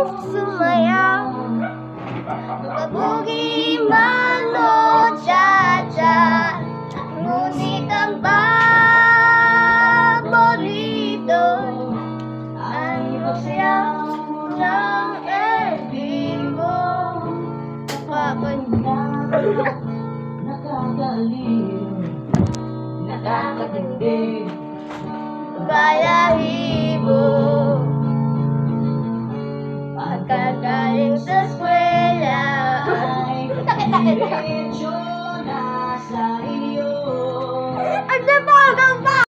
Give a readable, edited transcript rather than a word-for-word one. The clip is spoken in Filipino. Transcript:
sumaya, kabugi man o tsa-tsa, ngunit ang paborito ang masaya ng erbigo. Nakakanya, nakakaliw, nakakatindi, balahibo. Pagkagaling sa eskwela ay